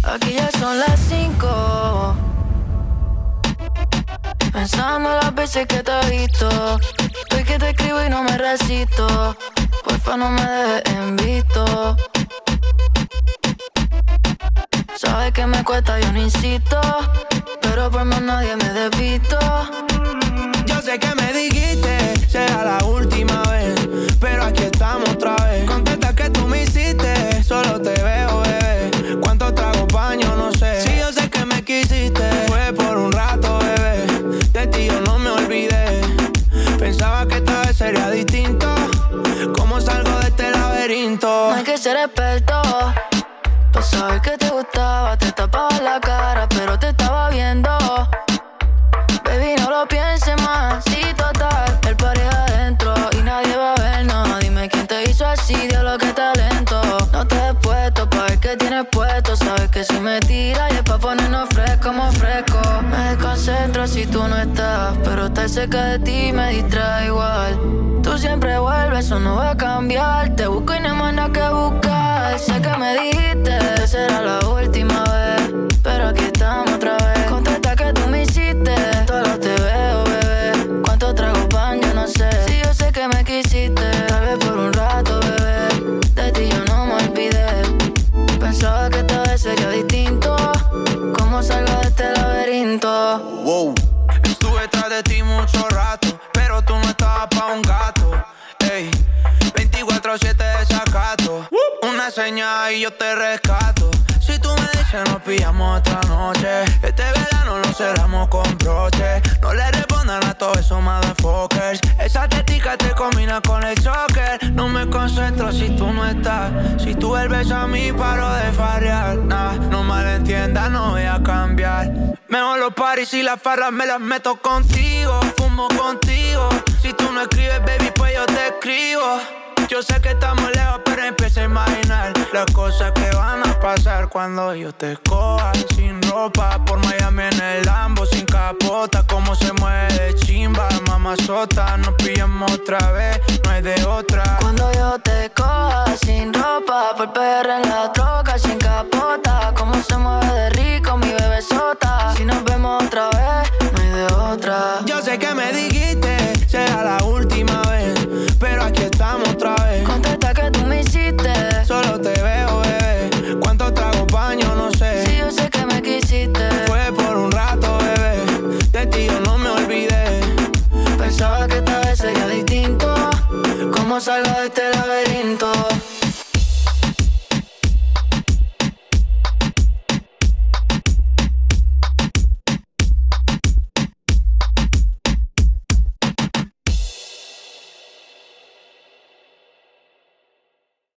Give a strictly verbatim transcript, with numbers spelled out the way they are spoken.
Aquí ya son las cinco, pensando las veces que te he visto. Estoy que te escribo y no me resisto. Porfa, no me dejes en visto. Sabes que me cuesta, yo no insisto, pero por más nadie me desvisto. Yo sé que me dijiste, será la última vez, pero aquí estamos otra vez. Contesta que tú me hiciste, solo te veo, bebé. ¿Cuántos tragos baño? No sé. Si yo sé que me quisiste, fue por un rato, bebé. De ti yo no me olvidé. Pensaba que esta vez sería distinto. ¿Cómo salgo de este laberinto? No hay que ser experto para saber que te gustaba. Te tapaba la cara, pero te estaba viendo. Baby, no lo pienses más. Sí, total, el party adentro y nadie va a vernos. Dime quién te hizo así, diablo, qué talento. No te he puesto pa' ver qué tienes puesto. Sabes que si me tiras y es pa' ponernos fresco, como fresco. Me desconcentro si tú no estás, pero estar cerca de ti me distrae igual. Tú siempre vuelves, eso no va a cambiar. Te busco y no hay más nada que buscar. Sé que me dijiste, será la última vez, pero aquí estamos otra vez. Contesta que tú me hiciste, solo te veo, bebé. ¿Cuántos tragos van? Yo no sé. Si yo sé que me quisiste, tal vez por un rato, bebé. De ti yo no me olvidé. Pensaba que esta vez sería distinto. ¿Cómo salgo de este laberinto? Wow. Estuve tras de ti mucho rato, pero tú no estabas pa' un gato. Ey, veinticuatro siete desacato. Una señal y yo te rescato. Si tú me dices nos pillamos otra noche. Este verano lo cerramos con broche. No le respondan a todos esos motherfuckers. Esa tetica te combina con el choker. No me concentro si tú no estás. Si tú vuelves a mí paro de farrear. Nah, no malentiendas, no voy a cambiar. Mejor los parties y las farras me las meto contigo. Fumo contigo. Si tú no escribes, baby, pues yo te escribo. Yo sé que estamos lejos, pero empiezo a imaginar las cosas que van a pasar cuando yo te coja sin ropa por Miami en el Lambo, sin capota. Cómo se mueve de chimba, mamazota. Nos pillamos otra vez, no hay de otra. Cuando yo te coja sin ropa por P R en la troca, sin capota. Cómo se mueve de rico mi bebesota. Si nos vemos otra vez, no hay de otra. Yo sé que me dijiste, será la última vez, pero aquí estamos otra vez. Contesta que tú me hiciste, solo te veo, bebé. ¿Cuántos tragos baño? No sé. Si yo sé que me quisiste, fue por un rato, bebé. De ti yo no me olvidé. Pensaba que esta vez sería distinto. ¿Cómo salgo de este laberinto?